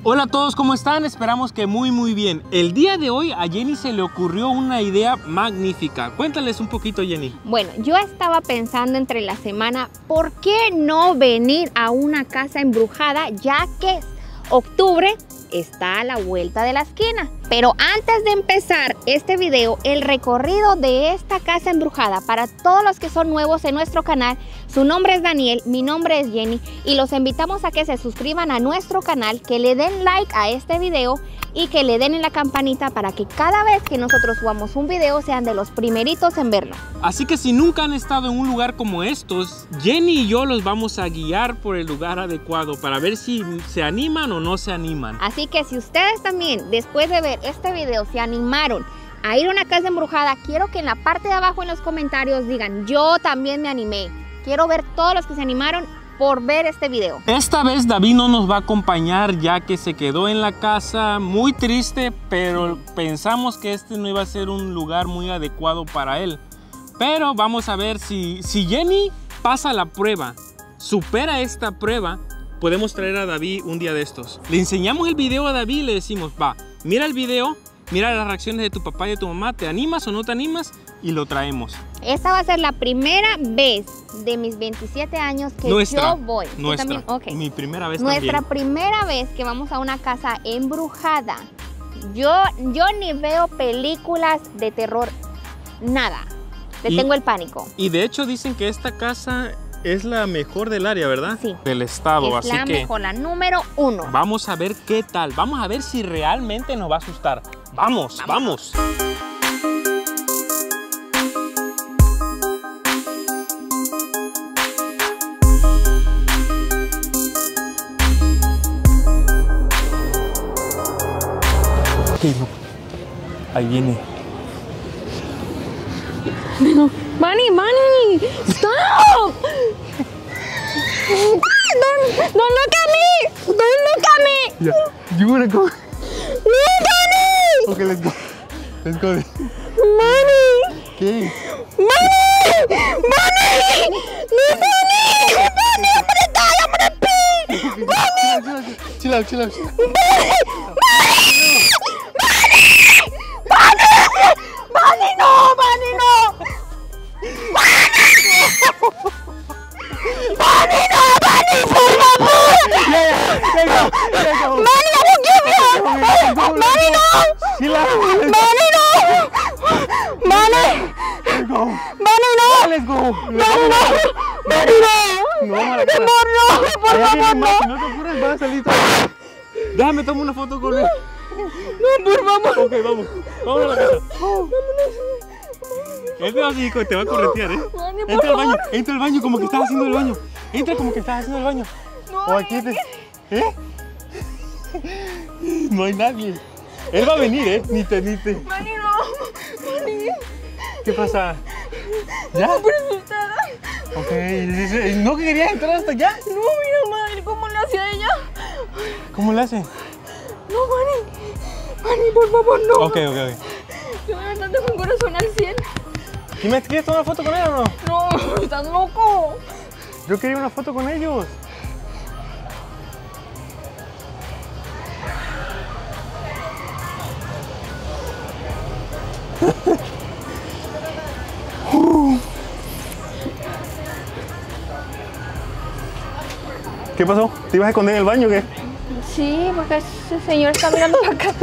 Hola a todos, ¿cómo están? Esperamos que muy bien. El día de hoy a Jenny se le ocurrió una idea magnífica. Cuéntales un poquito, Jenny. Bueno, yo estaba pensando entre la semana, ¿por qué no venir a una casa embrujada? Ya que octubre está a la vuelta de la esquina. Pero antes de empezar este video, el recorrido de esta casa embrujada, para todos los que son nuevos en nuestro canal, su nombre es Daniel, mi nombre es Jenny y los invitamos a que se suscriban a nuestro canal, que le den like a este video y que le den en la campanita para que cada vez que nosotros subamos un video sean de los primeritos en verlo. Así que si nunca han estado en un lugar como estos, Jenny y yo los vamos a guiar por el lugar adecuado para ver si se animan o no se animan. Así que si ustedes también, después de ver este video, se animaron a ir a una casa embrujada, quiero que en la parte de abajo en los comentarios digan, yo también me animé. Quiero ver todos los que se animaron por ver este video. Esta vez David no nos va a acompañar ya que se quedó en la casa muy triste, pero pensamos que este no iba a ser un lugar muy adecuado para él. Pero vamos a ver si Jenny pasa la prueba, supera esta prueba, podemos traer a David un día de estos. Le enseñamos el video a David y le decimos, va, mira el video, mira las reacciones de tu papá y de tu mamá, ¿te animas o no te animas? Y lo traemos. Esta va a ser la primera vez de mis 27 años que yo voy. Nuestra. Okay. Mi primera vez Nuestra también. primera vez que vamos a una casa embrujada. Yo ni veo películas de terror, nada. Le tengo el pánico. Y de hecho dicen que esta casa es la mejor del área, ¿verdad? Sí. Del estado, es la mejor, la número 1. Vamos a ver qué tal. Vamos a ver si realmente nos va a asustar. Vamos. No. Ahí viene. No. Bunny, stop! Don't look at me! Don't look at me! Yeah. You wanna go? No, Bunny! Okay, let's go. Let's go. Bunny! ¿Qué? Bunny! Bunny! No, Bunny! Bunny, I'm gonna die! I'm gonna pee! Bunny! Chill out. Bunny! Bunny, no! Bunny, no! Bunny, no! Bunny, por favor! Bunny, I won't give you! Bunny, no! Chill out. Bunny, no! Bunny! Let's go. Bunny, no! Let's go. Bunny, no! Bunny, no! No, mala cara. No, por favor, no! Si no te apures, van a salir todos. Déjame tomar una foto con él. No, por favor. Ok, vamos. Vamos a la casa. Él te va a corretear, ¿eh? Entra al baño como que estás haciendo el baño. Entra como que estás haciendo el baño. O aquí te... ¿Eh? No hay nadie. Él va a venir, ¿eh? Ni te... Bunny, no. Bunny. ¿Qué pasa? ¿Ya? Súper asustada. Ok. ¿No querías entrar hasta allá? No, mira, madre, ¿cómo le hace a ella? ¿Cómo le hace? No, Bunny, por favor, no. Ok. Yo de verdad tengo un corazón al 100. ¿Quieres tomar una foto con él o no? No, estás loco. Yo quería una foto con ellos. ¿Qué pasó? ¿Te ibas a esconder en el baño o qué? Sí, porque ese señor está mirando para acá.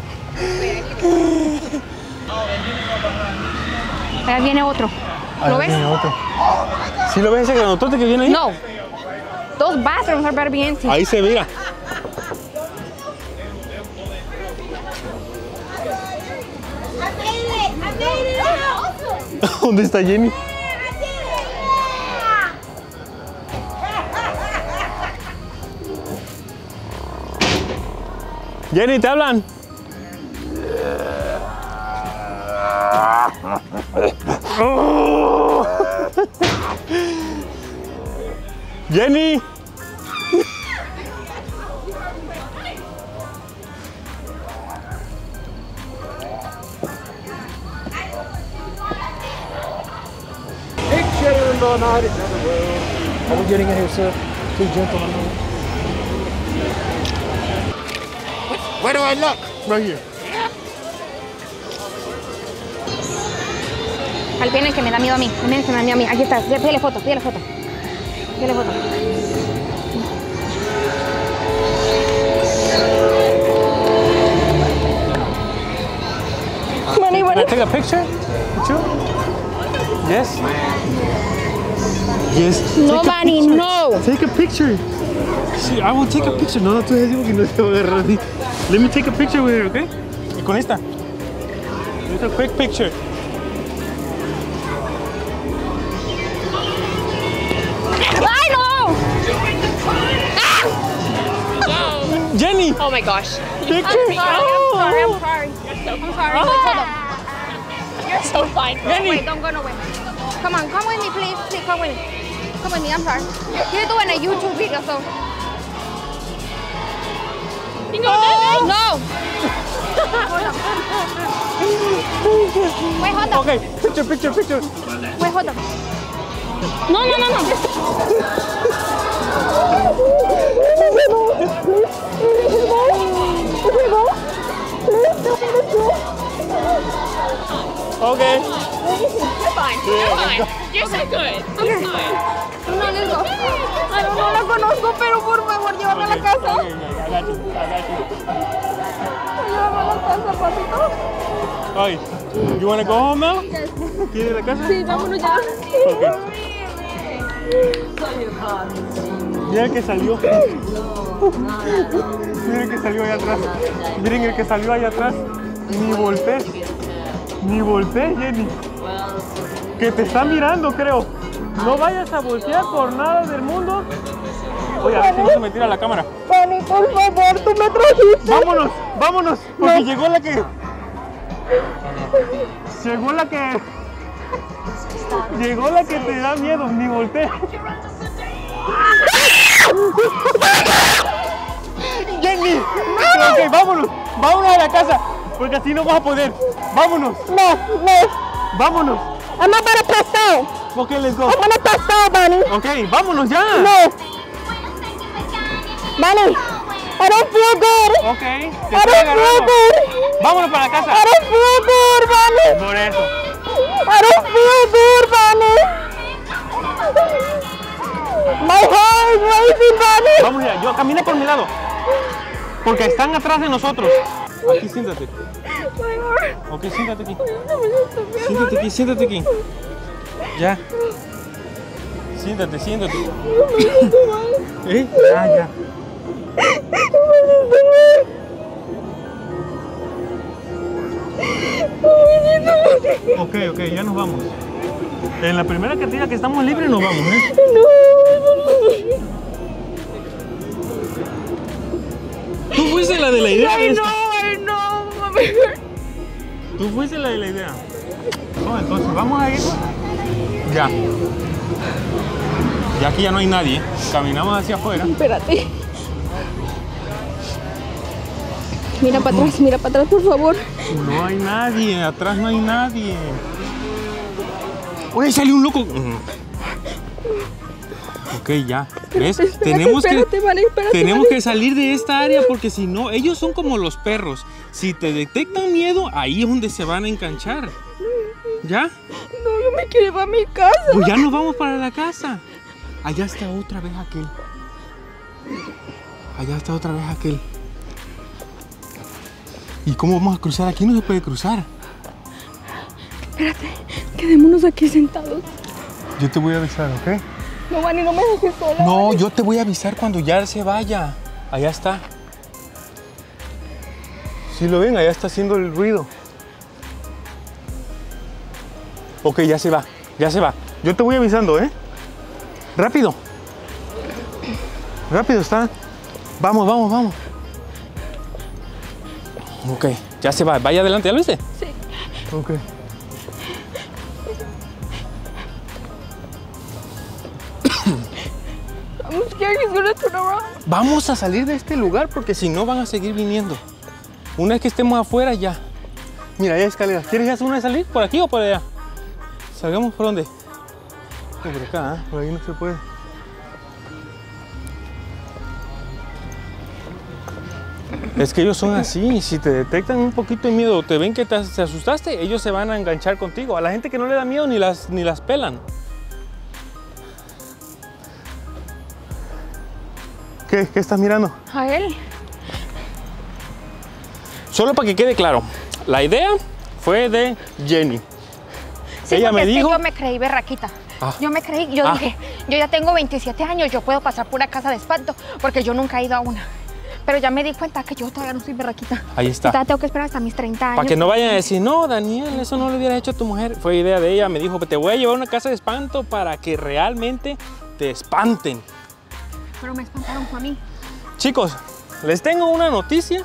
Allá viene otro. ¿Lo ves? Viene otro. ¿Sí lo ves ese granotote que viene ahí? No. Those bathrooms are better empty. Ahí se mira. ¿Dónde está Jenny? Jenny, ¿te hablan? Jenny. all night at another room. Are we getting in here, sir? Two gentlemen. Where do I look? Right here. Al viene que me da miedo a mí. Al viene que me da miedo a mí. Aquí está. Pídele foto, pídele foto. Pídele foto. Money, Can I take a picture? Picture? Yes. Yes. No, Bunny, no. Take a picture. Sí, I will take a picture. No, tú decimos que no te voy a agarrar a ti. Let me take a picture with her, okay? Y con esta. Just a quick picture. ¡Ay, no! Jenny. Oh my gosh. Picture. I'm sorry. I'm sorry. You're so fine. Jenny. Wait, don't go nowhere. Come on, come with me, please. Please, come with me. Come with me, I'm sorry. You're doing a YouTube video, so... No! Wait, hold on. Okay, picture. Wait, hold on. No. Okay. You're fine. You're fine. You're so good. You're fine. No, let's go. Ay, no la conozco, pero por favor, llévame a la casa. Okay, I got you. Llévame a la casa, papito. Ay, you wanna go home now? ¿Quieres la casa? Sí, vámonos ya. Okay. Mira el que salió. Miren el que salió allá atrás. Miren el que salió allá atrás. Ni volteé, Jenny. Que te está mirando, creo. No vayas a voltear por nada del mundo. Oye, a ver si no se me tira la cámara. Bunny, por favor, tú me trajiste. Vámonos. Porque llegó la que... Llegó la que te da miedo. Ni volteé. Jenny. Ok, vámonos a la casa. Porque así no vas a poder. Vámonos. No. Vámonos. I'm not gonna pass out. Ok, let's go. I'm gonna pass out, Bunny. Ok, vámonos ya. No. Bunny, I don't feel good. Ok, te I estoy don't feel agarrando. good. Vámonos para la casa. I don't feel good, Bunny. Por eso. I don't feel good, Bunny. My heart is racing, Bunny. Vamos ya, yo camina por mi lado. Porque están atrás de nosotros. Aquí siéntate. My heart. Ok, siéntate aquí. No me siento bien. Siéntate aquí. Ya. Siéntate. No me siento mal. ¿Eh? Ya. No me siento mal. No me siento mal. Ok, ya nos vamos. En la primera que te diga que estamos libres nos vamos, ¿eh? Tú fuiste la de la idea. I know, mami. Tú fuiste la de la idea. No, entonces vamos a ir. Ya. Ya aquí ya no hay nadie. Caminamos hacia afuera. Espérate. Mira para atrás, por favor. No hay nadie, atrás no hay nadie. Oye, salió un loco. Ok, ya. ¿Ves? Tenemos que salir de esta área porque si no, ellos son como los perros. Si te detectan miedo, ahí es donde se van a enganchar. ¿Ya? No, yo me quiero ir a mi casa. Pues ya nos vamos para la casa. Allá está otra vez aquel. ¿Y cómo vamos a cruzar? Aquí no se puede cruzar. Espérate, quedémonos aquí sentados. Yo te voy a avisar, ¿ok? No, Bunny, no me dejes sola. No, yo te voy a avisar cuando ya se vaya. Allá está. ¿Sí lo ven? Allá está haciendo el ruido. Ok, ya se va. Yo te voy avisando, ¿eh? Rápido está. Vamos. Ok, ya se va. Vaya adelante, ¿ya lo viste? Sí. Ok. I'm scared he's gonna turn around. Vamos a salir de este lugar porque si no van a seguir viniendo. Una vez que estemos afuera ya. Mira, hay escaleras. ¿Quieres ya una de salir? ¿Por aquí o por allá? Salgamos por dónde. Por acá, ¿eh? Por ahí no se puede. Es que ellos son así, si te detectan un poquito de miedo, te ven que te asustaste, ellos se van a enganchar contigo. A la gente que no le da miedo ni las pelan. ¿Qué estás mirando? A él. Solo para que quede claro, la idea fue de Jenny. Sí, ella me dijo... yo me creí berraquita. Yo me creí, yo dije, yo ya tengo 27 años, yo puedo pasar por una casa de espanto, porque yo nunca he ido a una. Pero ya me di cuenta que yo todavía no soy berraquita. Ahí está. Todavía tengo que esperar hasta mis 30 años. Para que no vayan a decir, no, Daniel, eso no lo hubiera hecho a tu mujer. Fue idea de ella, me dijo, te voy a llevar a una casa de espanto para que realmente te espanten. Pero me espantaron a mí. Chicos, les tengo una noticia.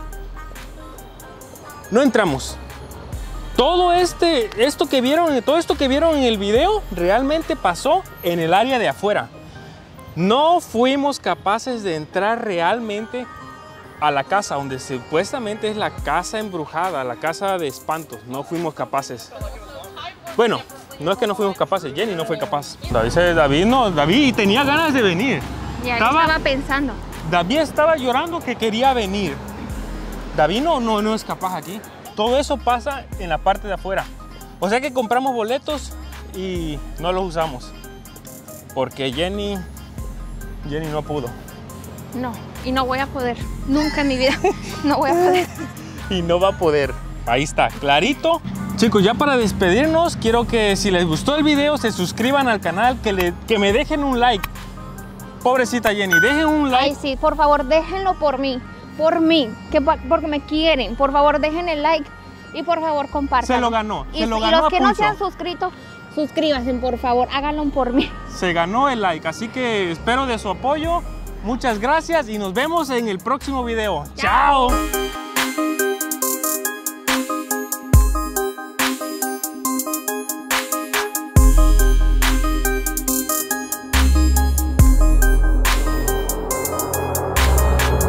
No entramos. Todo esto que vieron en el video realmente pasó en el área de afuera. No fuimos capaces de entrar realmente a la casa donde supuestamente es la casa embrujada, la casa de espantos. No fuimos capaces. Bueno, no es que no fuimos capaces, Jenny no fue capaz. David tenía ganas de venir. Y ahí estaba pensando. David estaba llorando que quería venir. David no es capaz aquí. Todo eso pasa en la parte de afuera. O sea que compramos boletos y no los usamos. Porque Jenny no pudo. No, y no voy a poder. Nunca en mi vida. No voy a poder. Y no va a poder. Ahí está, clarito. Chicos, ya para despedirnos, quiero que si les gustó el video, se suscriban al canal, que me dejen un like. Pobrecita Jenny, dejen un like. Ay, sí, por favor, déjenlo por mí, porque me quieren. Por favor, dejen el like y por favor, compartan. Se lo ganó, y los que no se han suscrito, suscríbanse, por favor, háganlo por mí. Se ganó el like, así que espero de su apoyo. Muchas gracias y nos vemos en el próximo video. ¡Chao!